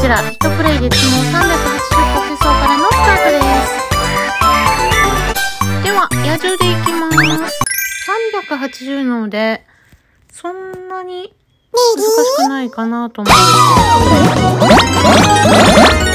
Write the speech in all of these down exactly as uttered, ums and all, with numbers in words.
ちらいちプレイでつもさんびゃくはちじゅうポケ層からのスタートです。では野獣でいきます。さんびゃくはちじゅうなのでそんなに難しくないかなと思うんですけど、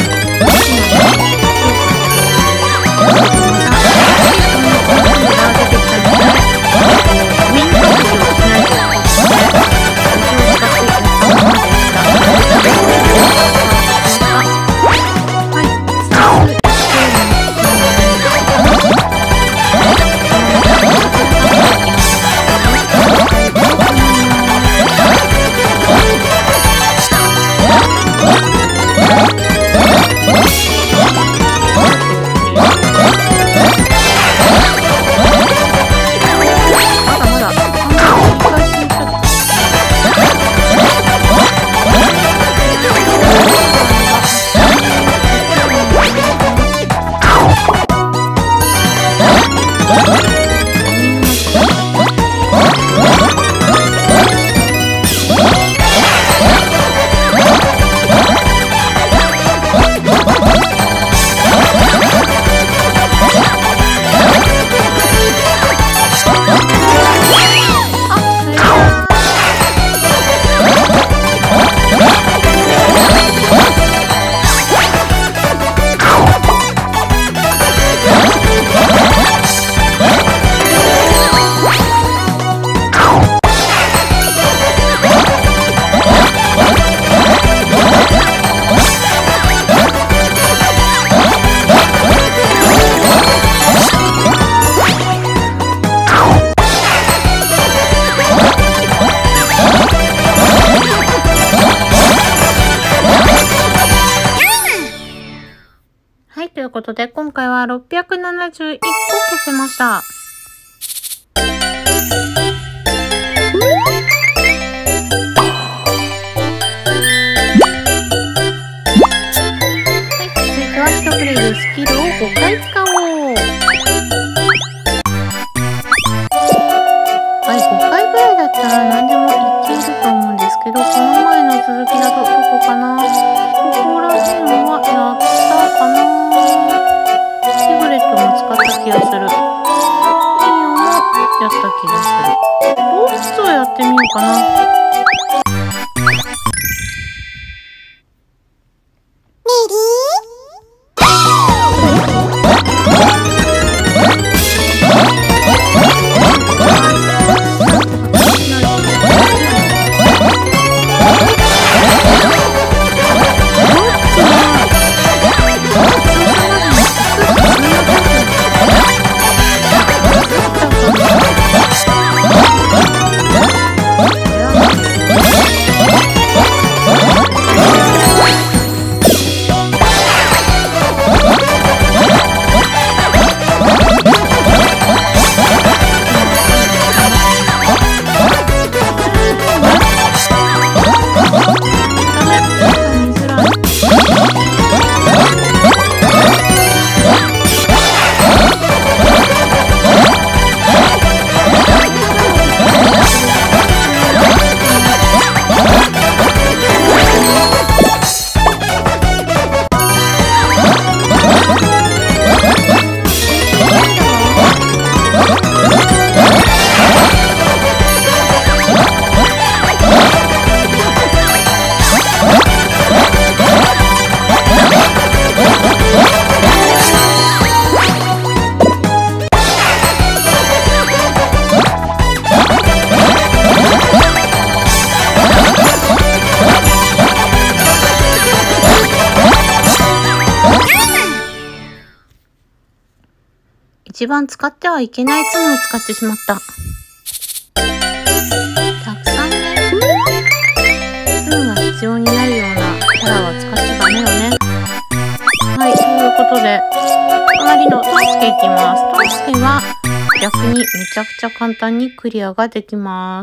ということで、今回はろっぴゃくななじゅういっこ消せました。はい、続いては一プレイでスキルをごかい使おう。はい、ごかいぐらいだったら何でもいけると思うんですけど、この前の続きだとどこかな？ここら辺はやったかな？シグレットも使った気がする。イオンもやった気がする。ロースをやってみようかな。一番使ってはいけないツムを使ってしまった。たくさんね、ツムが必要になるようなキャラは使っちゃダメよね。はい、ということで、隣のトンスケいきます。トンスケは逆にめちゃくちゃ簡単にクリアができます。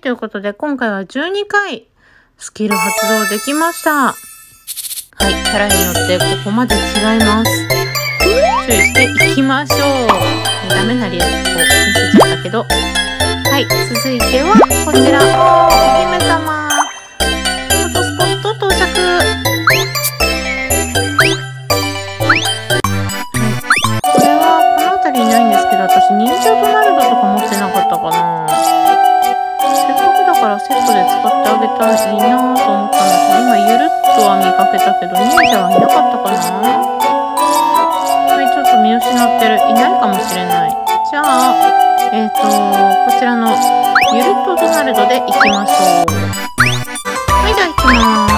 いうことで、今回はじゅうにかいスキル発動できました。はい、キャラによってここまで違います。注意していきましょう。ダメなリアクションを見せちゃったけど。はい、続いてはこちら。お姫様。フォトスポット到着。これはこの辺りにないんですけど、私忍者ドナルドとか持ってなかったかな。せっかくだからセットで使ってあげたらいいなと思ったんだけど、今ゆるっとは見かけたけど忍者はいなかったかな。はい、ちょっと見失ってる。いないかもしれない。じゃあえっとこちらのゆるっとドナルドでいきましょう。はい、じゃあいきます。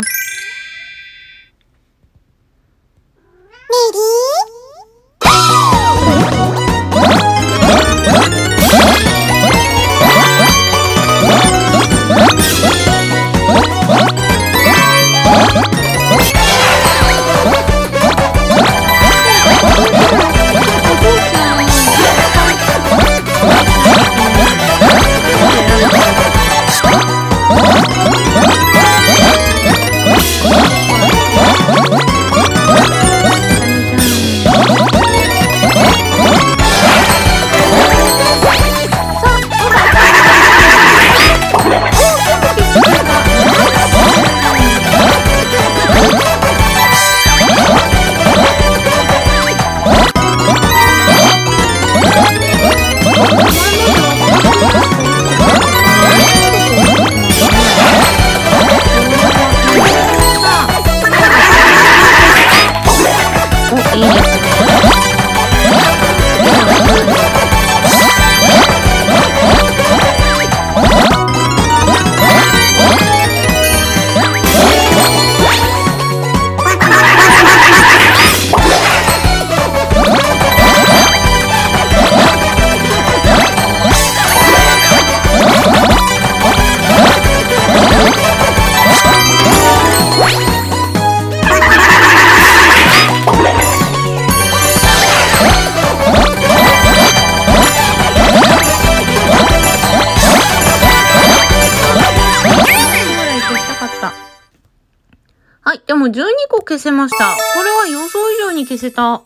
はい、でもじゅうにこ消せました。これは予想以上に消せた。はい。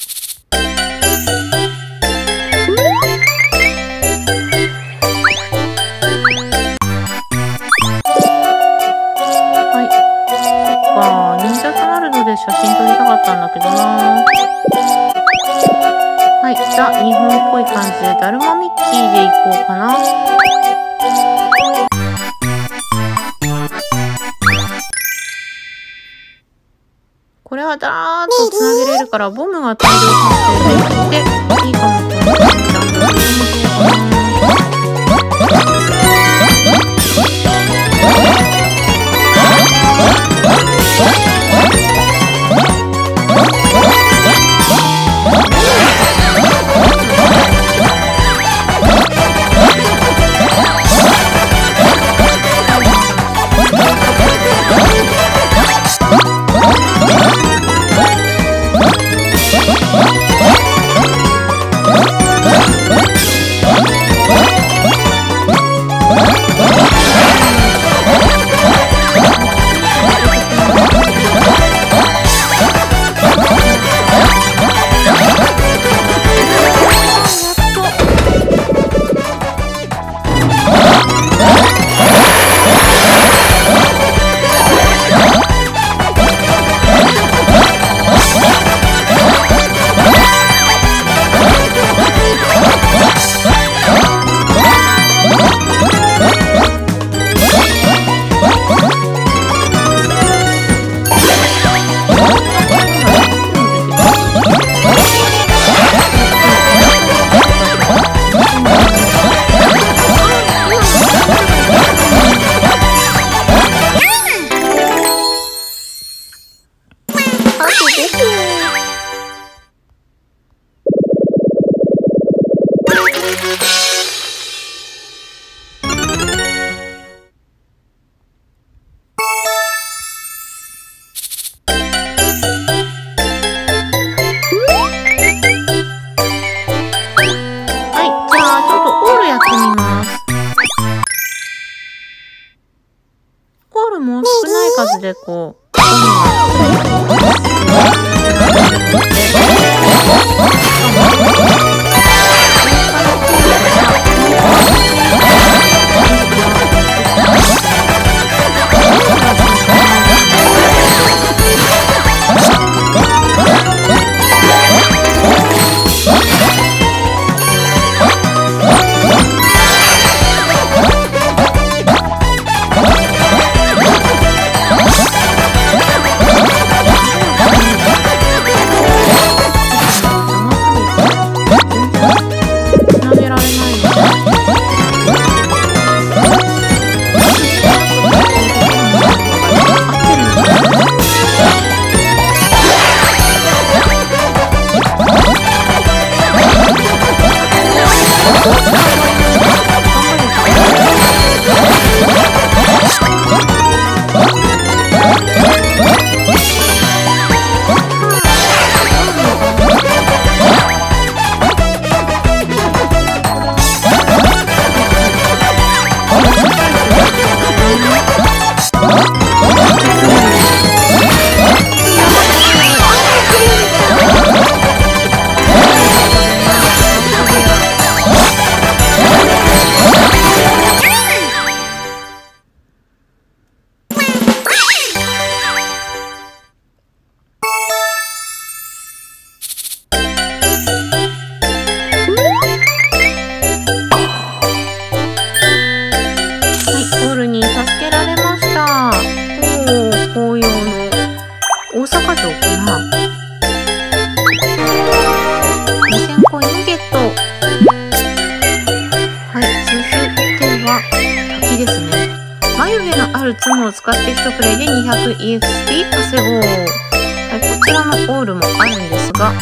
そっか、忍者ドナルドで写真撮りたかったんだけどな。はい、じゃあ日本っぽい感じでだるまミッキーでいこうかな。これはだーっとつなげれるからボムが大量発生できていいかもと思ってでこうここにツムを使って一プレイで にひゃくイーエックスピー 稼ごう。はい、こちらのオールもあるんですが、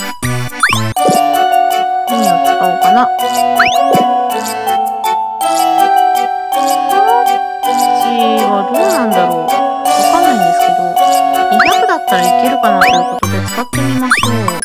何を使おうかな。こっちはどうなんだろう。わかんないんですけど、にひゃくだったらいけるかなということで使ってみましょう。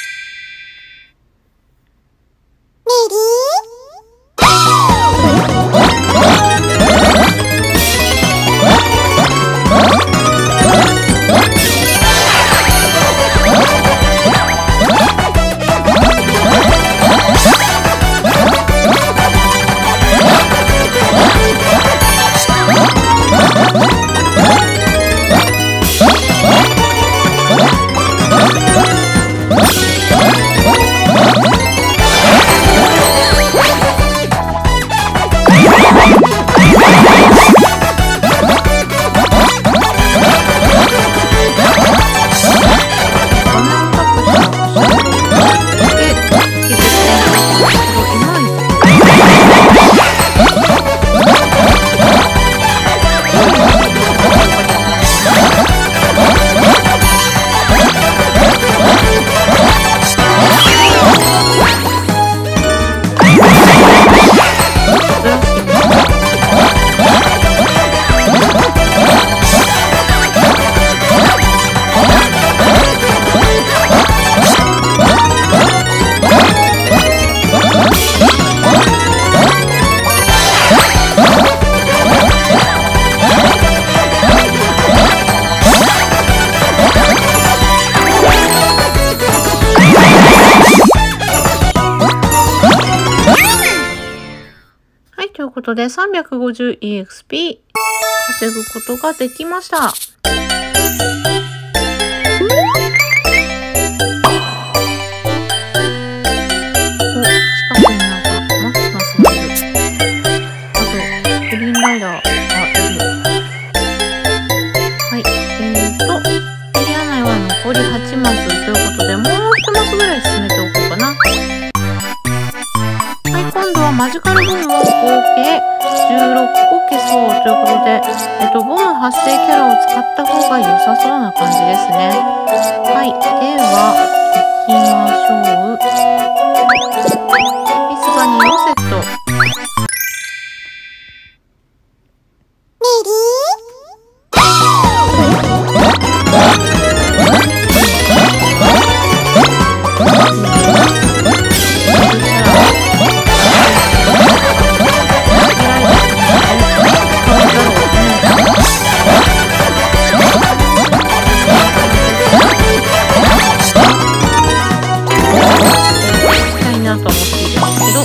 ということで さんびゃくごじゅうイーエックスピー 稼ぐことができました。残りはちマスということで、もういちマスぐらい進めておこうかな。はい、今度はマジカルボムを合計じゅうろっこ消そうということで、えっと、ボム発生キャラを使った方が良さそうな感じですね。はい、では、行きましょう。ミスバニーをセット。 ですけど、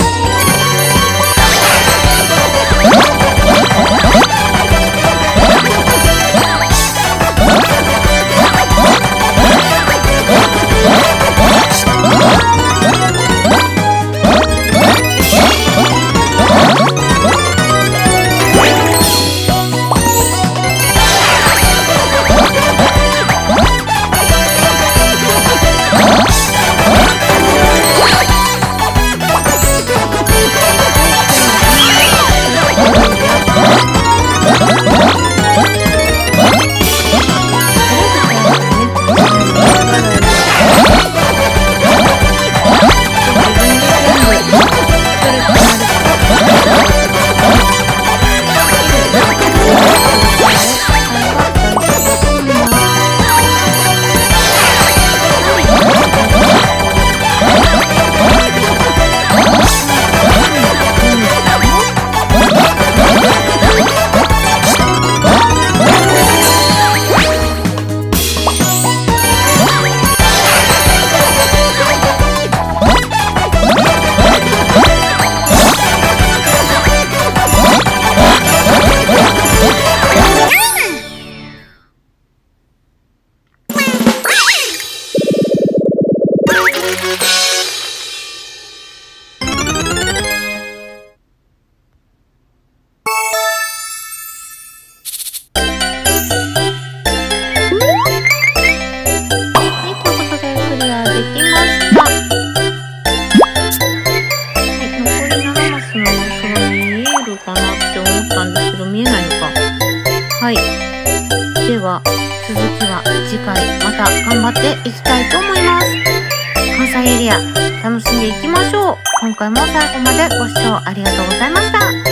はい。では、続きは次回また頑張っていきたいと思います。関西エリア、楽しんでいきましょう。今回も最後までご視聴ありがとうございました。